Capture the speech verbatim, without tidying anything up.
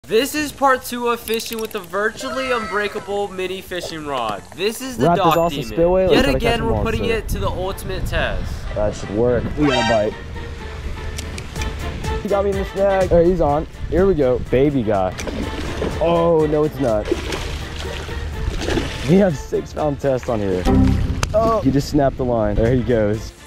This is part two of fishing with the virtually unbreakable mini fishing rod. This is the Wrap this dock off the demon. spillway, let's Yet try to catch again, a we're putting monster. it to the ultimate test. That should work. We got a bite. He got me in the snag. All right, he's on. Here we go. Baby guy. Oh, no, it's not. We have six pound test on here. Oh, he just snapped the line. There he goes.